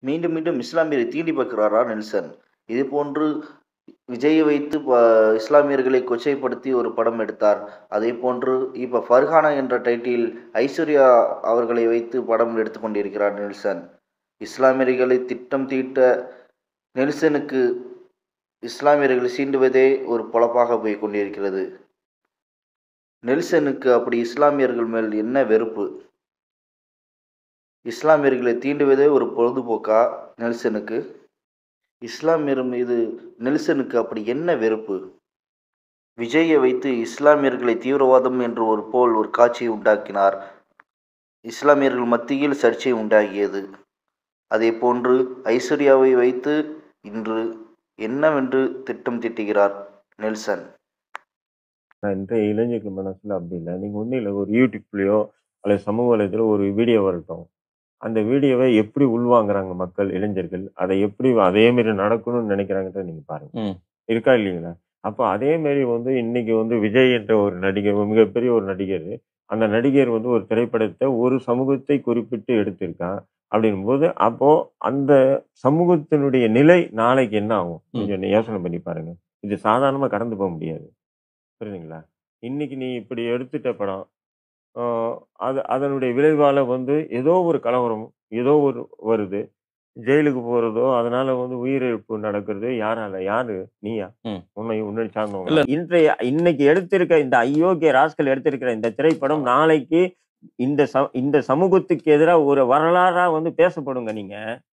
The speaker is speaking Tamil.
மீண்டும் மீண்டும் இஸ்லாமியரை தீண்டி பார்க்கிறாரா நெல்சன்? இதுபோன்று விஜயை வைத்து இஸ்லாமியர்களை கொச்சைப்படுத்தி ஒரு படம் எடுத்தார். அதேபோன்று இப்ப ஃபர்ஹானா என்ற டைட்டில் ஐஸ்வர்யா அவர்களை வைத்து படம் எடுத்துக் கொண்டிருக்கிறார் நெல்சன். இஸ்லாமியர்களை திட்டம் தீட்ட நெல்சனுக்கு இஸ்லாமியர்களை சீண்டுவதே ஒரு பொழப்பாக போய்க் கொண்டிருக்கிறது. நெல்சனுக்கு அப்படி இஸ்லாமியர்கள் மேல் என்ன வெறுப்பு? இஸ்லாமியர்களை தீண்டுவதே ஒரு பொழுதுபோக்கா நெல்சனுக்கு? இஸ்லாமியர் மீது நெல்சனுக்கு அப்படி என்ன வெறுப்பு? விஜயை வைத்து இஸ்லாமியர்களை தீவிரவாதம் என்று ஒரு காட்சியை உண்டாக்கினார். இஸ்லாமியர்கள் மத்தியில் சர்ச்சை உண்டாகியது. அதே போன்று ஐஸ்வர்யாவை வைத்து இன்று என்னவென்று திட்டம் தீட்டுகிறார் நெல்சன். இன்றைய இளைஞர்கள் மனசுல அப்படி இல்லை. நீங்க ஒன்றும் இல்லை, ஒரு யூடியூப்லயோ அல்லது சமூக வலைதளத்திலோ ஒரு வீடியோ வரட்டும், அந்த வீடியோவை எப்படி உள்வாங்குறாங்க மக்கள், இளைஞர்கள் அதை எப்படி அதே மாதிரி நடக்கணும்னு நினைக்கிறாங்கன்றத நீங்க பாருங்க. இருக்கா இல்லைங்களா? அப்போ அதே மாதிரி இன்னைக்கு விஜய் என்ற ஒரு நடிகர், மிகப்பெரிய ஒரு நடிகர், அந்த நடிகர் ஒரு திரைப்படத்தை ஒரு சமூகத்தை குறிப்பிட்டு எடுத்திருக்கான் அப்படின்னும் போது, அப்போ அந்த சமூகத்தினுடைய நிலை நாளைக்கு என்ன ஆகும் கொஞ்சம் யோசனை பண்ணி பாருங்க. இது சாதாரணமா கடந்து போக முடியாது. புரியுதுங்களா? இன்னைக்கு நீ இப்படி எடுத்துட்ட படம், அதனுடைய விளைவால ஏதோ ஒரு கலவரம், ஏதோ ஒரு வருது, ஜெயிலுக்கு போறதோ, அதனால உயிரிழப்பு நடக்கிறது. யாரால? யாரு? நீயா? உன்னை சார்ந்தவங்க. இன்னைக்கு எடுத்திருக்க இந்த அயோக்கிய ராஸ்கல் எடுத்திருக்கிற இந்த திரைப்படம் நாளைக்கு இந்த சமூகத்துக்கு எதிராக ஒரு வரலாறா பேசப்படுங்க. நீங்க